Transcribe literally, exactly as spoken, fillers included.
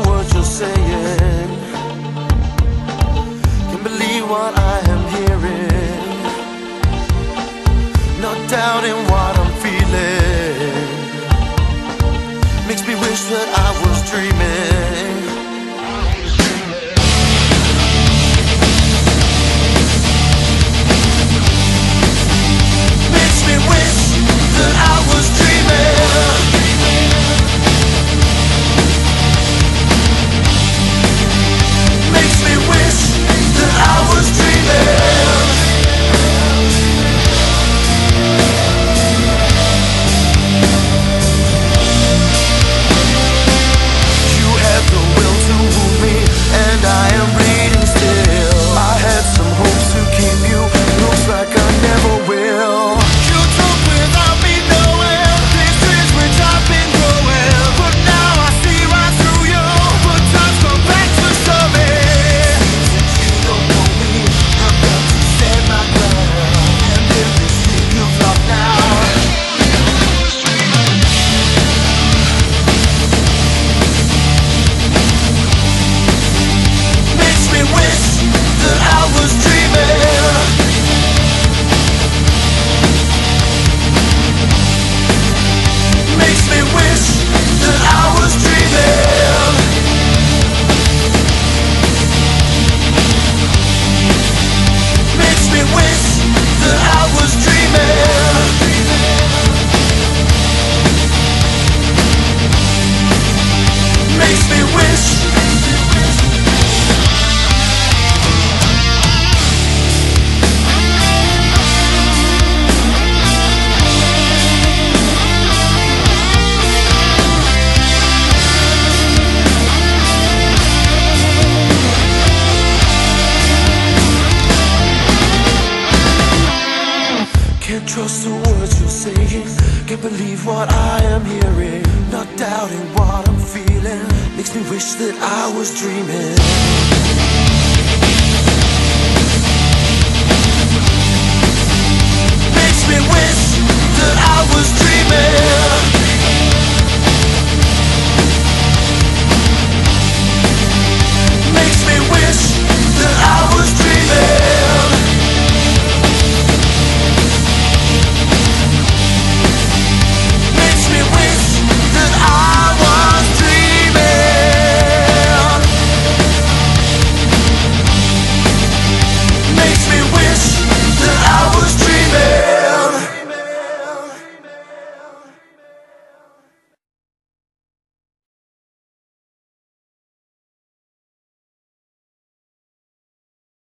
words you're saying. Can't believe what I am hearing. Not doubting what I'm feeling. Makes me wish that I was dreaming. Makes me wish that I was dreaming. Makes me wish that I was dreaming. You had the will to move me, and I am bleeding still. I had some hopes to keep you, looks like I never will. You took without me knowing these dreams which I've been growing. But now I see right through you, but time's come back to show me. Since you don't know me, I've got to stand my ground. And in this dream you've lost now. Makes me wish that I was dreaming. Makes me wish that I was dreaming. Makes me wish that I was dreaming. Makes me wish. Can't trust the words you're saying. Can't believe what I am hearing. Not doubting what I'm feeling. Makes me wish that I was dreaming. Makes me wish that I was dreaming.